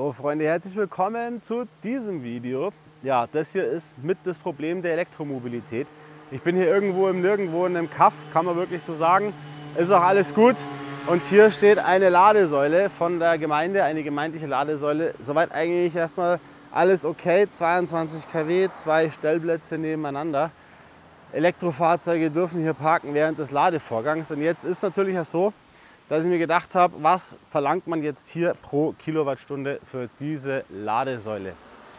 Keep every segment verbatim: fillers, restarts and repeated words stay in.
So Freunde, herzlich willkommen zu diesem Video. Ja, das hier ist mit das Problem der Elektromobilität. Ich bin hier irgendwo im Nirgendwo in einem Kaff, kann man wirklich so sagen. Ist auch alles gut. Und hier steht eine Ladesäule von der Gemeinde, eine gemeindliche Ladesäule. Soweit eigentlich erstmal alles okay. zweiundzwanzig Kilowatt, zwei Stellplätze nebeneinander. Elektrofahrzeuge dürfen hier parken während des Ladevorgangs. Und jetzt ist natürlich ja so, dass ich mir gedacht habe, was verlangt man jetzt hier pro Kilowattstunde für diese Ladesäule?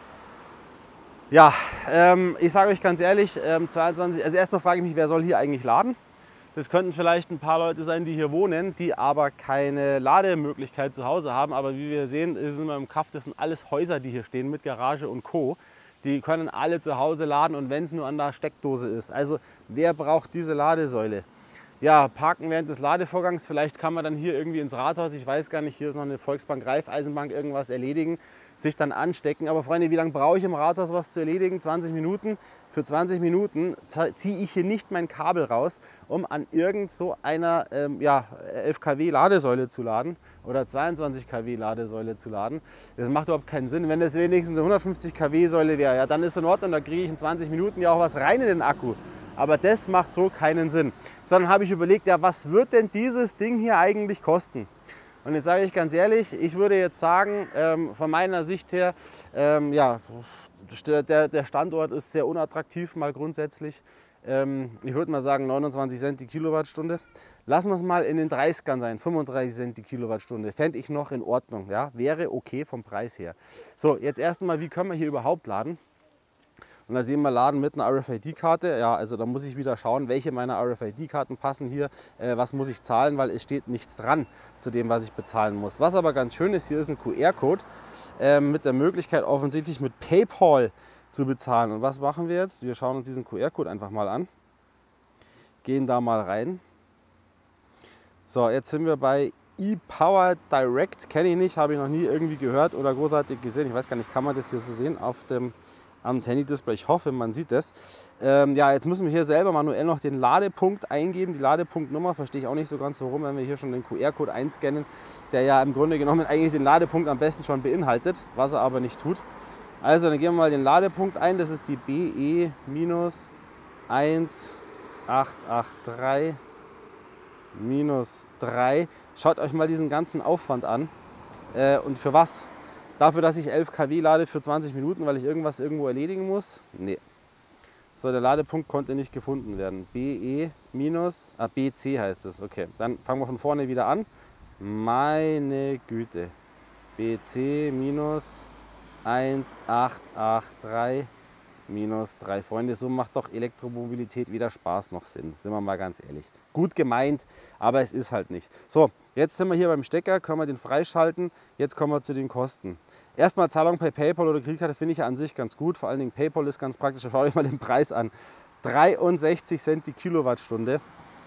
Ja, ähm, ich sage euch ganz ehrlich, ähm, zweiundzwanzig, also erstmal frage ich mich, wer soll hier eigentlich laden? Das könnten vielleicht ein paar Leute sein, die hier wohnen, die aber keine Lademöglichkeit zu Hause haben. Aber wie wir sehen, sind wir im Kaff, das sind alles Häuser, die hier stehen mit Garage und Co. Die können alle zu Hause laden und wenn es nur an der Steckdose ist. Also wer braucht diese Ladesäule? Ja, parken während des Ladevorgangs, vielleicht kann man dann hier irgendwie ins Rathaus, ich weiß gar nicht, hier ist noch eine Volksbank, Raiffeisenbank, irgendwas erledigen, sich dann anstecken. Aber Freunde, wie lange brauche ich im Rathaus was zu erledigen? zwanzig Minuten. Für zwanzig Minuten ziehe ich hier nicht mein Kabel raus, um an irgend so einer ähm, ja, elf Kilowatt Ladesäule zu laden oder zweiundzwanzig Kilowatt Ladesäule zu laden. Das macht überhaupt keinen Sinn. Wenn das wenigstens eine hundertfünfzig Kilowatt Säule wäre, ja, dann ist in Ordnung, da kriege ich in zwanzig Minuten ja auch was rein in den Akku. Aber das macht so keinen Sinn. Sondern habe ich überlegt, ja, was wird denn dieses Ding hier eigentlich kosten? Und jetzt sage ich ganz ehrlich, ich würde jetzt sagen, ähm, von meiner Sicht her, ähm, ja, der, der Standort ist sehr unattraktiv mal grundsätzlich. Ähm, ich würde mal sagen neunundzwanzig Cent die Kilowattstunde. Lassen wir es mal in den dreißigern sein, fünfunddreißig Cent die Kilowattstunde. Fände ich noch in Ordnung, ja? Wäre okay vom Preis her. So, jetzt erst einmal, wie können wir hier überhaupt laden? Und da sehen wir Laden mit einer R F I D-Karte. Ja, also da muss ich wieder schauen, welche meiner R F I D-Karten passen hier. Äh, was muss ich zahlen, weil es steht nichts dran zu dem, was ich bezahlen muss. Was aber ganz schön ist, hier ist ein Q R-Code äh, mit der Möglichkeit offensichtlich mit PayPal zu bezahlen. Und was machen wir jetzt? Wir schauen uns diesen Q R-Code einfach mal an. Gehen da mal rein. So, jetzt sind wir bei ePower Direct. Kenne ich nicht, habe ich noch nie irgendwie gehört oder großartig gesehen. Ich weiß gar nicht, kann man das hier so sehen auf dem am Handy-Display. Ich hoffe, man sieht das. Ähm, ja, jetzt müssen wir hier selber manuell noch den Ladepunkt eingeben. Die Ladepunktnummer verstehe ich auch nicht so ganz, warum, wenn wir hier schon den Q R-Code einscannen, der ja im Grunde genommen eigentlich den Ladepunkt am besten schon beinhaltet, was er aber nicht tut. Also, dann geben wir mal den Ladepunkt ein. Das ist die B E eins acht acht drei drei. Schaut euch mal diesen ganzen Aufwand an. Äh, und für was? Dafür, dass ich elf Kilowatt lade für zwanzig Minuten, weil ich irgendwas irgendwo erledigen muss? Nee. So, der Ladepunkt konnte nicht gefunden werden. B E minus, ah, B C heißt es. Okay, dann fangen wir von vorne wieder an. Meine Güte. B C minus eins acht acht drei minus drei. Freunde, so macht doch Elektromobilität weder Spaß noch Sinn. Sind wir mal ganz ehrlich. Gut gemeint, aber es ist halt nicht. So, jetzt sind wir hier beim Stecker, können wir den freischalten. Jetzt kommen wir zu den Kosten. Erstmal Zahlung per PayPal oder Kreditkarte finde ich ja an sich ganz gut. Vor allen Dingen PayPal ist ganz praktisch. Schaut euch mal den Preis an. dreiundsechzig Cent die Kilowattstunde.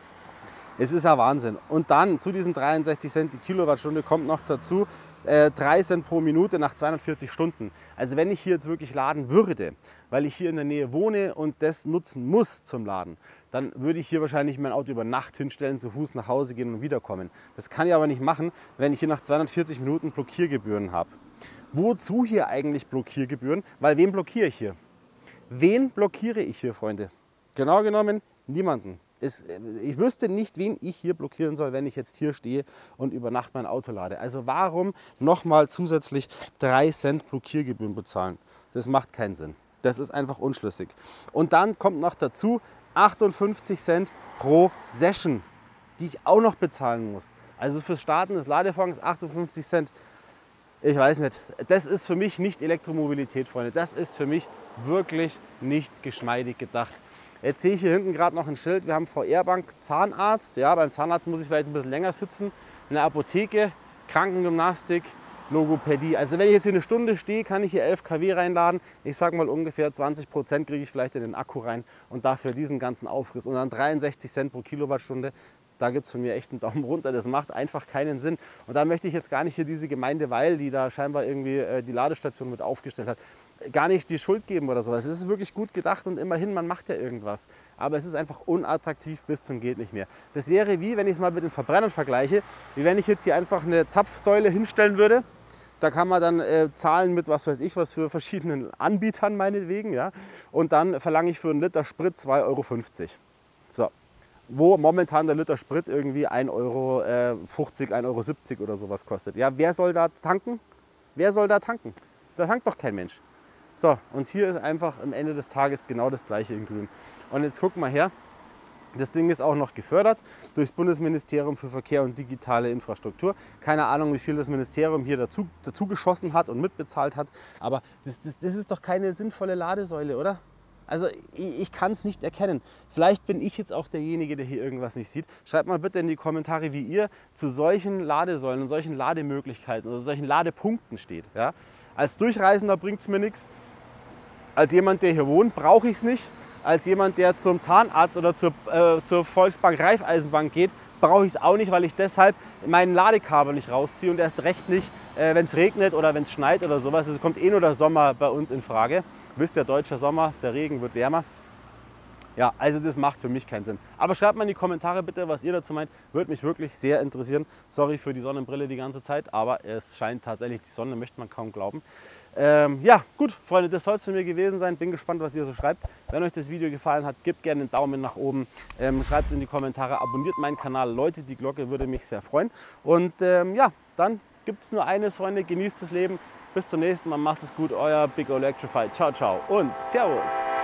Es ist ja Wahnsinn. Und dann zu diesen dreiundsechzig Cent die Kilowattstunde kommt noch dazu äh, drei Cent pro Minute nach zweihundertvierzig Stunden. Also wenn ich hier jetzt wirklich laden würde, weil ich hier in der Nähe wohne und das nutzen muss zum Laden, dann würde ich hier wahrscheinlich mein Auto über Nacht hinstellen, zu Fuß nach Hause gehen und wiederkommen. Das kann ich aber nicht machen, wenn ich hier nach zweihundertvierzig Minuten Blockiergebühren habe. Wozu hier eigentlich Blockiergebühren? Weil wen blockiere ich hier? Wen blockiere ich hier, Freunde? Genau genommen niemanden. Es, ich wüsste nicht, wen ich hier blockieren soll, wenn ich jetzt hier stehe und über Nacht mein Auto lade. Also warum nochmal zusätzlich drei Cent Blockiergebühren bezahlen? Das macht keinen Sinn. Das ist einfach unschlüssig. Und dann kommt noch dazu achtundfünfzig Cent pro Session, die ich auch noch bezahlen muss. Also fürs Starten des Ladevorgangs achtundfünfzig Cent. Ich weiß nicht, das ist für mich nicht Elektromobilität, Freunde. Das ist für mich wirklich nicht geschmeidig gedacht. Jetzt sehe ich hier hinten gerade noch ein Schild. Wir haben V R-Bank Zahnarzt. Ja, beim Zahnarzt muss ich vielleicht ein bisschen länger sitzen. In der Apotheke, Krankengymnastik, Logopädie. Also wenn ich jetzt hier eine Stunde stehe, kann ich hier elf Kilowatt reinladen. Ich sage mal ungefähr zwanzig Prozent kriege ich vielleicht in den Akku rein und dafür diesen ganzen Aufriss. Und dann dreiundsechzig Cent pro Kilowattstunde. Da gibt es von mir echt einen Daumen runter. Das macht einfach keinen Sinn. Und da möchte ich jetzt gar nicht hier diese Gemeinde Weil, die da scheinbar irgendwie äh, die Ladestation mit aufgestellt hat, gar nicht die Schuld geben oder sowas. Es ist wirklich gut gedacht und immerhin, man macht ja irgendwas. Aber es ist einfach unattraktiv bis zum geht nicht mehr. Das wäre wie, wenn ich es mal mit den Verbrennern vergleiche, wie wenn ich jetzt hier einfach eine Zapfsäule hinstellen würde, Da kann man dann äh, zahlen mit was weiß ich was für verschiedenen Anbietern meinetwegen. Ja? Und dann verlange ich für einen Liter Sprit zwei Euro fünfzig. So. Wo momentan der Liter Sprit irgendwie ein Euro fünfzig, ein Euro siebzig oder sowas kostet. Ja, wer soll da tanken? Wer soll da tanken? Da tankt doch kein Mensch. So, und hier ist einfach am Ende des Tages genau das Gleiche in Grün. Und jetzt guck mal her, das Ding ist auch noch gefördert durchs Bundesministerium für Verkehr und digitale Infrastruktur. Keine Ahnung, wie viel das Ministerium hier dazu, dazu geschossen hat und mitbezahlt hat, aber das, das, das ist doch keine sinnvolle Ladesäule, oder? Also ich, ich kann es nicht erkennen. Vielleicht bin ich jetzt auch derjenige, der hier irgendwas nicht sieht. Schreibt mal bitte in die Kommentare, wie ihr zu solchen Ladesäulen und solchen Lademöglichkeiten oder solchen Ladepunkten steht. Ja? Als Durchreisender bringt es mir nichts. Als jemand, der hier wohnt, brauche ich es nicht. Als jemand, der zum Zahnarzt oder zur, äh, zur Volksbank Raiffeisenbank geht, brauche ich es auch nicht, weil ich deshalb meinen Ladekabel nicht rausziehe und erst recht nicht, äh, wenn es regnet oder wenn es schneit oder sowas. Es kommt eh nur der Sommer bei uns in Frage. Wisst ihr, deutscher Sommer, der Regen wird wärmer. Ja, also das macht für mich keinen Sinn. Aber schreibt mal in die Kommentare bitte, was ihr dazu meint. Würde mich wirklich sehr interessieren. Sorry für die Sonnenbrille die ganze Zeit, aber es scheint tatsächlich die Sonne, möchte man kaum glauben. Ähm, ja, gut, Freunde, das soll es von mir gewesen sein. Bin gespannt, was ihr so schreibt. Wenn euch das Video gefallen hat, gebt gerne einen Daumen nach oben. Ähm, schreibt in die Kommentare, abonniert meinen Kanal, läutet die Glocke, würde mich sehr freuen. Und ähm, ja, dann gibt es nur eines, Freunde, genießt das Leben. Bis zum nächsten Mal, macht es gut, euer Big Electrified. Ciao, ciao und Servus.